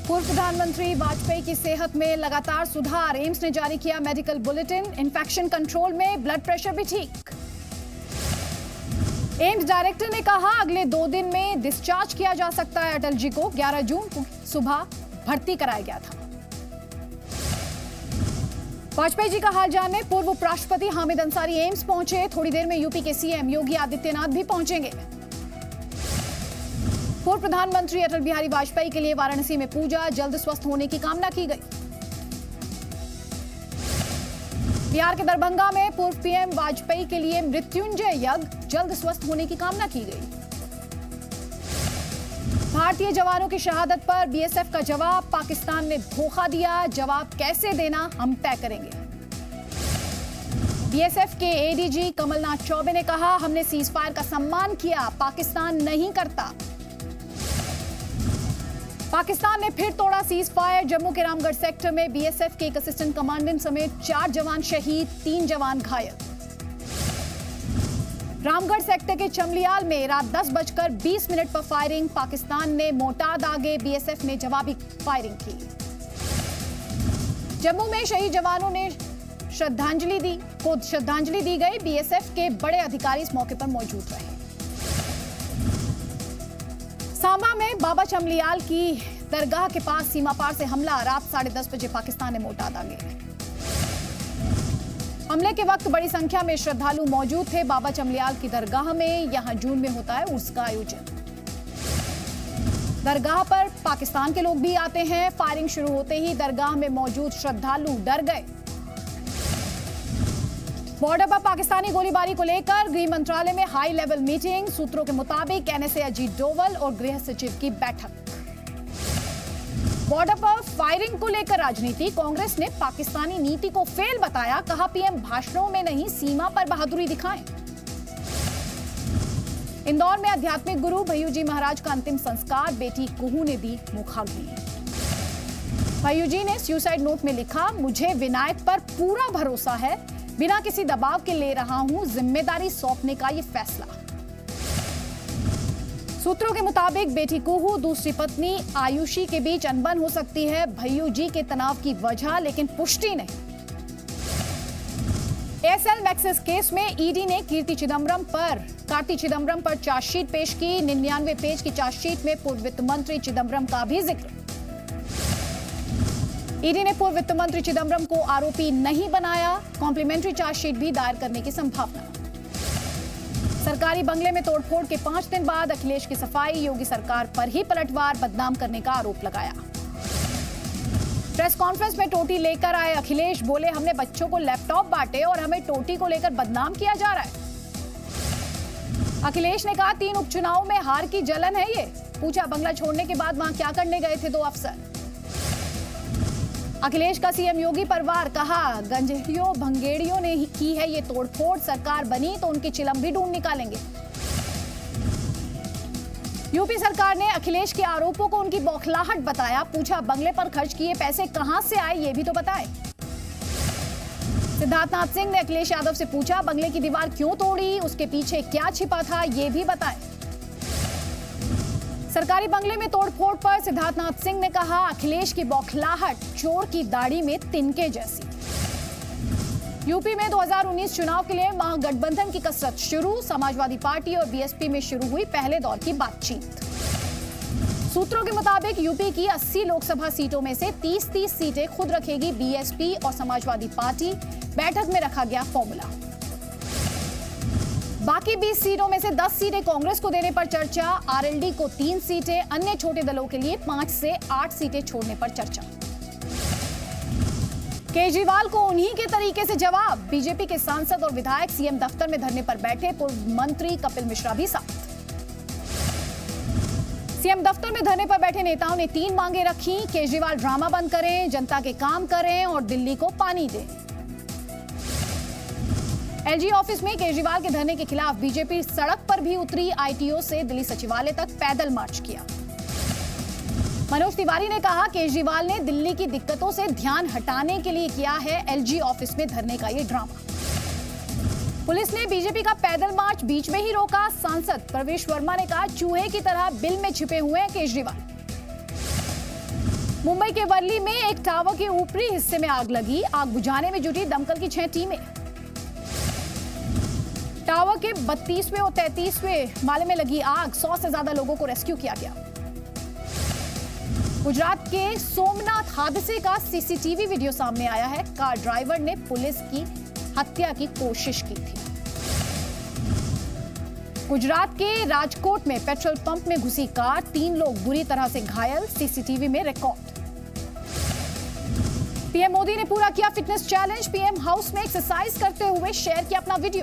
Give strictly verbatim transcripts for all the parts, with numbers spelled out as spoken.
पूर्व प्रधानमंत्री वाजपेयी की सेहत में लगातार सुधार। एम्स ने जारी किया मेडिकल बुलेटिन। इन्फेक्शन कंट्रोल में, ब्लड प्रेशर भी ठीक। एम्स डायरेक्टर ने कहा अगले दो दिन में डिस्चार्ज किया जा सकता है अटल जी को। ग्यारह जून को सुबह भर्ती कराया गया था। वाजपेयी जी का हाल जानने पूर्व उपराष्ट्रपति हामिद अंसारी एम्स पहुंचे। थोड़ी देर में यूपी के सीएम योगी आदित्यनाथ भी पहुंचेंगे। पूर्व प्रधानमंत्री अटल बिहारी वाजपेयी के लिए वाराणसी में पूजा, जल्द स्वस्थ होने की कामना की गई। बिहार के दरभंगा में पूर्व पीएम वाजपेयी के लिए मृत्युंजय यज्ञ, जल्द स्वस्थ होने की कामना की गई। भारतीय जवानों की शहादत पर बीएसएफ का जवाब, पाकिस्तान ने धोखा दिया, जवाब कैसे देना हम तय करेंगे। बीएसएफ के एडीजी कमलनाथ चौबे ने कहा हमने सीज फायर का सम्मान किया, पाकिस्तान नहीं करता। पाकिस्तान ने फिर तोड़ा सीज फायर। जम्मू के रामगढ़ सेक्टर में बीएसएफ के एक असिस्टेंट कमांडेंट समेत चार जवान शहीद, तीन जवान घायल। रामगढ़ सेक्टर के चमलियाल में रात दस बजकर बीस मिनट पर फायरिंग, पाकिस्तान ने मोर्टार दागे, बीएसएफ ने जवाबी फायरिंग की। जम्मू में शहीद जवानों ने श्रद्धांजलि दी को श्रद्धांजलि दी गई। बीएसएफ के बड़े अधिकारी इस मौके पर मौजूद रहे। सांबा में बाबा चमलियाल की दरगाह के पास सीमा पार से हमला, रात साढ़े दस बजे पाकिस्तान ने मोर्टार दागे। हमले के वक्त बड़ी संख्या में श्रद्धालु मौजूद थे। बाबा चमलियाल की दरगाह में यहां जून में होता है उर्स का आयोजन। दरगाह पर पाकिस्तान के लोग भी आते हैं। फायरिंग शुरू होते ही दरगाह में मौजूद श्रद्धालु डर गए। बॉर्डर पर पाकिस्तानी गोलीबारी को लेकर गृह मंत्रालय में हाई लेवल मीटिंग। सूत्रों के मुताबिक एनएसए अजीत डोवल और गृह सचिव की बैठक। बॉर्डर पर फायरिंग को लेकर राजनीति, कांग्रेस ने पाकिस्तानी नीति को फेल बताया। कहा पीएम भाषणों में नहीं सीमा पर बहादुरी दिखाएं। इंदौर में आध्यात्मिक गुरु भय्यू जी महाराज का अंतिम संस्कार, बेटी कुहू ने दी मुखाग्नि। भय्यू जी ने सुसाइड नोट में लिखा मुझे विनायक पर पूरा भरोसा है, बिना किसी दबाव के ले रहा हूं जिम्मेदारी सौंपने का ये फैसला। सूत्रों के मुताबिक बेटी कुहू दूसरी पत्नी आयुषी के बीच अनबन हो सकती है। भय्यू जी के तनाव की वजह लेकिन पुष्टि नहीं। एयरसेल मैक्सिस केस में ईडी ने कीर्ति चिदम्बरम पर कार्ति चिदम्बरम पर चार्जशीट पेश की। निन्यानवे पेज की चार्जशीट में पूर्व वित्त मंत्री चिदम्बरम का भी जिक्र। ईडी ने पूर्व वित्त मंत्री चिदम्बरम को आरोपी नहीं बनाया। कॉम्प्लीमेंट्री चार्जशीट भी दायर करने की संभावना। सरकारी बंगले में तोड़फोड़ के पांच दिन बाद अखिलेश की सफाई, योगी सरकार पर ही पलटवार, बदनाम करने का आरोप लगाया। प्रेस कॉन्फ्रेंस में टोटी लेकर आए अखिलेश, बोले हमने बच्चों को लैपटॉप बांटे और हमें टोटी को लेकर बदनाम किया जा रहा है। अखिलेश ने कहा तीन उपचुनावों में हार की जलन है ये। पूछा बंगला छोड़ने के बाद वहां क्या करने गए थे दो अफसर। अखिलेश का सीएम योगी पर वार, कहा गंजेड़ियों भंगेड़ियों ने ही की है ये तोड़फोड़, सरकार बनी तो उनकी चिलम भी ढूंढ निकालेंगे। यूपी सरकार ने अखिलेश के आरोपों को उनकी बौखलाहट बताया। पूछा बंगले पर खर्च किए पैसे कहां से आए ये भी तो बताएं। सिद्धार्थनाथ सिंह ने अखिलेश यादव से पूछा बंगले की दीवार क्यों तोड़ी, उसके पीछे क्या छिपा था ये भी बताएं। सरकारी बंगले में तोड़फोड़ पर सिद्धार्थनाथ सिंह ने कहा अखिलेश की बौखलाहट चोर की दाढ़ी में तिनके जैसी। यूपी में दो हज़ार उन्नीस चुनाव के लिए महागठबंधन की कसरत शुरू। समाजवादी पार्टी और बीएसपी में शुरू हुई पहले दौर की बातचीत। सूत्रों के मुताबिक यूपी की अस्सी लोकसभा सीटों में से तीस तीस सीटें खुद रखेगी बीएसपी और समाजवादी पार्टी। बैठक में रखा गया फॉर्मूला। बाकी बीस सीटों में से दस सीटें कांग्रेस को देने पर चर्चा। आरएलडी को तीन सीटें, अन्य छोटे दलों के लिए पांच से आठ सीटें छोड़ने पर चर्चा। केजरीवाल को उन्हीं के तरीके से जवाब। बीजेपी के सांसद और विधायक सीएम दफ्तर में धरने पर बैठे, पूर्व मंत्री कपिल मिश्रा भी साथ। सीएम दफ्तर में धरने पर बैठे नेताओं ने तीन मांगे रखी। केजरीवाल ड्रामा बंद करें, जनता के काम करें और दिल्ली को पानी दें। एलजी ऑफिस में केजरीवाल के धरने के खिलाफ बीजेपी सड़क पर भी उतरी। आईटीओ से दिल्ली सचिवालय तक पैदल मार्च किया। मनोज तिवारी ने कहा केजरीवाल ने दिल्ली की दिक्कतों से ध्यान हटाने के लिए किया है एलजी ऑफिस में धरने का ये ड्रामा। पुलिस ने बीजेपी का पैदल मार्च बीच में ही रोका। सांसद प्रवेश वर्मा ने कहा चूहे की तरह बिल में छिपे हुए हैं केजरीवाल। मुंबई के वर्ली में एक टावर के ऊपरी हिस्से में आग लगी। आग बुझाने में जुटी दमकल की छह टीमें। टावर के बत्तीसवें और तैंतीसवें माले में लगी आग, सौ से ज्यादा लोगों को रेस्क्यू किया गया। गुजरात के सोमनाथ हादसे का सीसीटीवी वीडियो सामने आया है। कार ड्राइवर ने पुलिस की हत्या की कोशिश की थी। गुजरात के राजकोट में पेट्रोल पंप में घुसी कार, तीन लोग बुरी तरह से घायल, सीसीटीवी में रिकॉर्ड। पीएम मोदी ने पूरा किया फिटनेस चैलेंज। पीएम हाउस में एक्सरसाइज करते हुए शेयर किया अपना वीडियो।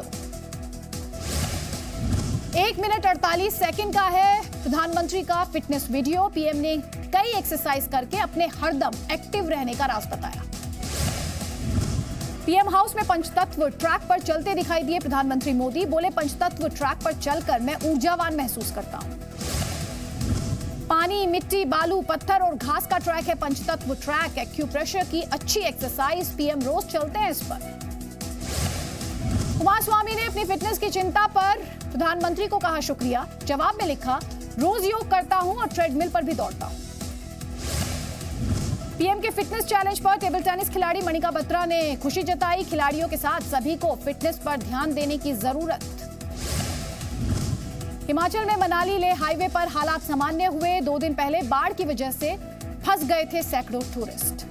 एक मिनट अड़तालीस सेकंड का है प्रधानमंत्री का फिटनेस वीडियो। पीएम ने कई एक्सरसाइज करके अपने हरदम एक्टिव रहने का राज बताया। पीएम हाउस में पंचतत्व ट्रैक पर चलते दिखाई दिए प्रधानमंत्री मोदी। बोले, पंचतत्व ट्रैक पर चलकर मैं ऊर्जावान महसूस करता हूं। पानी, मिट्टी, बालू, पत्थर और घास का ट्रैक है पंचतत्व ट्रैक। एक्यूप्रेशर की अच्छी एक्सरसाइज, पीएम रोज चलते हैं इस पर। कुमारस्वामी ने अपनी फिटनेस की चिंता पर प्रधानमंत्री को कहा शुक्रिया। जवाब में लिखा, रोज योग करता हूं और ट्रेडमिल पर भी दौड़ता हूं। पीएम के फिटनेस चैलेंज पर टेबल टेनिस खिलाड़ी मणिका बत्रा ने खुशी जताई। खिलाड़ियों के साथ सभी को फिटनेस पर ध्यान देने की जरूरत। हिमाचल में मनाली लेह हाईवे पर हालात सामान्य हुए। दो दिन पहले बाढ़ की वजह से फंस गए थे सैकड़ों टूरिस्ट।